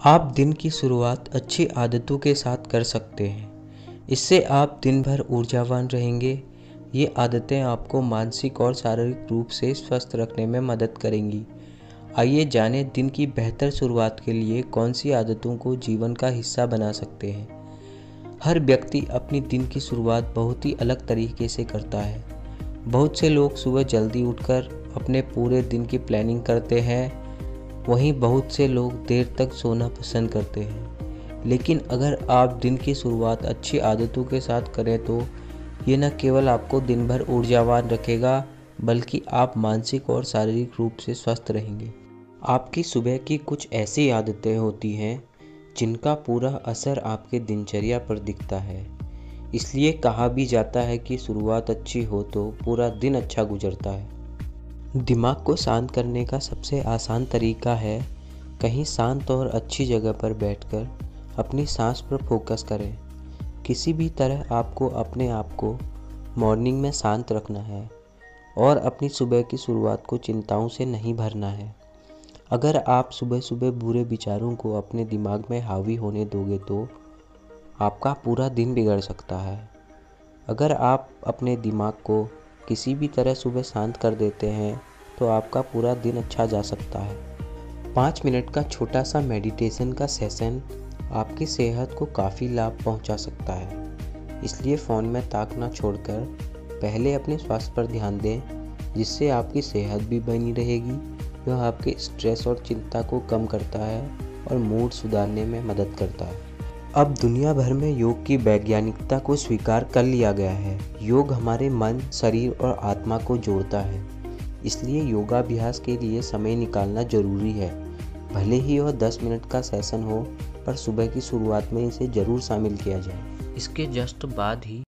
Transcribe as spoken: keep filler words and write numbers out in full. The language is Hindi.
आप दिन की शुरुआत अच्छी आदतों के साथ कर सकते हैं। इससे आप दिन भर ऊर्जावान रहेंगे। ये आदतें आपको मानसिक और शारीरिक रूप से स्वस्थ रखने में मदद करेंगी। आइए जानें दिन की बेहतर शुरुआत के लिए कौन सी आदतों को जीवन का हिस्सा बना सकते हैं। हर व्यक्ति अपनी दिन की शुरुआत बहुत ही अलग तरीके से करता है। बहुत से लोग सुबह जल्दी उठकर अपने पूरे दिन की प्लानिंग करते हैं, वहीं बहुत से लोग देर तक सोना पसंद करते हैं। लेकिन अगर आप दिन की शुरुआत अच्छी आदतों के साथ करें तो ये न केवल आपको दिन भर ऊर्जावान रखेगा, बल्कि आप मानसिक और शारीरिक रूप से स्वस्थ रहेंगे। आपकी सुबह की कुछ ऐसी आदतें होती हैं जिनका पूरा असर आपके दिनचर्या पर दिखता है। इसलिए कहा भी जाता है कि शुरुआत अच्छी हो तो पूरा दिन अच्छा गुजरता है। दिमाग को शांत करने का सबसे आसान तरीका है कहीं शांत और अच्छी जगह पर बैठकर अपनी सांस पर फोकस करें। किसी भी तरह आपको अपने आप को मॉर्निंग में शांत रखना है और अपनी सुबह की शुरुआत को चिंताओं से नहीं भरना है। अगर आप सुबह सुबह बुरे विचारों को अपने दिमाग में हावी होने दोगे तो आपका पूरा दिन बिगड़ सकता है। अगर आप अपने दिमाग को किसी भी तरह सुबह शांत कर देते हैं तो आपका पूरा दिन अच्छा जा सकता है। पाँच मिनट का छोटा सा मेडिटेशन का सेशन आपकी सेहत को काफ़ी लाभ पहुंचा सकता है। इसलिए फ़ोन में ताकना छोड़कर पहले अपने स्वास्थ्य पर ध्यान दें, जिससे आपकी सेहत भी बनी रहेगी। यह आपके स्ट्रेस और चिंता को कम करता है और मूड सुधारने में मदद करता है। अब दुनिया भर में योग की वैज्ञानिकता को स्वीकार कर लिया गया है। योग हमारे मन, शरीर और आत्मा को जोड़ता है। इसलिए योगाभ्यास के लिए समय निकालना जरूरी है। भले ही वह दस मिनट का सेशन हो, पर सुबह की शुरुआत में इसे जरूर शामिल किया जाए। इसके जस्ट बाद ही